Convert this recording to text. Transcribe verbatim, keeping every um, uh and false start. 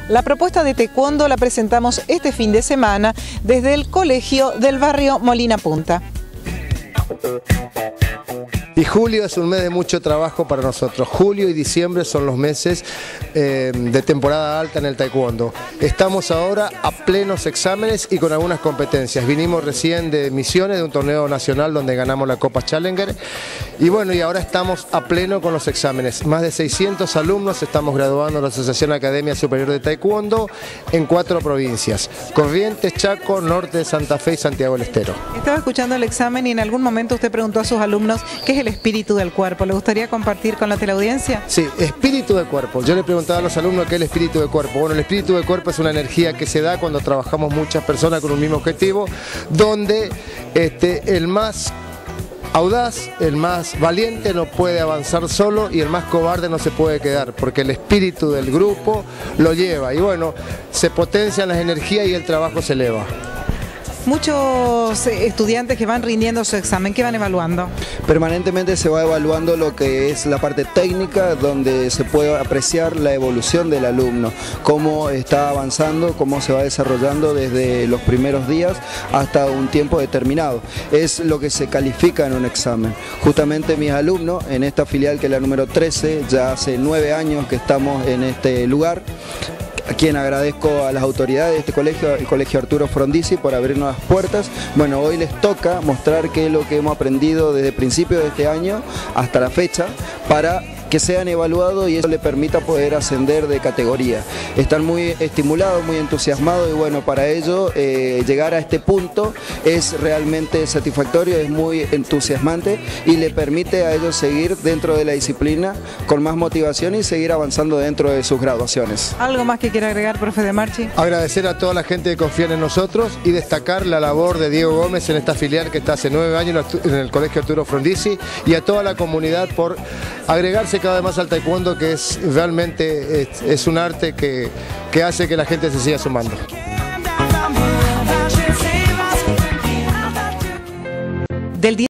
La propuesta de taekwondo la presentamos este fin de semana desde el colegio del barrio Molina Punta. Y julio es un mes de mucho trabajo para nosotros. Julio y diciembre son los meses eh, de temporada alta en el taekwondo. Estamos ahora a plenos exámenes y con algunas competencias. Vinimos recién de Misiones, de un torneo nacional donde ganamos la Copa Challenger. Y bueno, y ahora estamos a pleno con los exámenes. Más de seiscientos alumnos estamos graduando en la Asociación Academia Superior de Taekwondo en cuatro provincias: Corrientes, Chaco, Norte de Santa Fe y Santiago del Estero. Estaba escuchando el examen y en algún momento usted preguntó a sus alumnos qué es el espíritu del cuerpo. ¿Le gustaría compartir con la teleaudiencia? Sí, espíritu del cuerpo. Yo le preguntaba a los alumnos qué es el espíritu del cuerpo. Bueno, el espíritu del cuerpo es una energía que se da cuando trabajamos muchas personas con un mismo objetivo, donde este, el más audaz, el más valiente no puede avanzar solo y el más cobarde no se puede quedar, porque el espíritu del grupo lo lleva y bueno, se potencian las energías y el trabajo se eleva. Muchos estudiantes que van rindiendo su examen, ¿qué van evaluando? Permanentemente se va evaluando lo que es la parte técnica, donde se puede apreciar la evolución del alumno, cómo está avanzando, cómo se va desarrollando desde los primeros días hasta un tiempo determinado. Es lo que se califica en un examen. Justamente mis alumnos, en esta filial que es la número trece, ya hace nueve años que estamos en este lugar, a quien agradezco a las autoridades de este colegio, el Colegio Arturo Frondizi, por abrirnos las puertas. Bueno, hoy les toca mostrar qué es lo que hemos aprendido desde el principio de este año hasta la fecha, para que sean evaluados y eso les permita poder ascender de categoría. Están muy estimulados, muy entusiasmados y bueno, para ello eh, llegar a este punto es realmente satisfactorio, es muy entusiasmante y le permite a ellos seguir dentro de la disciplina con más motivación y seguir avanzando dentro de sus graduaciones. ¿Algo más que quiera agregar, profe De Marchi? Agradecer a toda la gente que confía en nosotros y destacar la labor de Diego Gómez en esta filial que está hace nueve años en el Colegio Arturo Frondizi y a toda la comunidad por agregarse cada vez más al taekwondo, que es realmente es, es un arte que, que hace que la gente se siga sumando. Del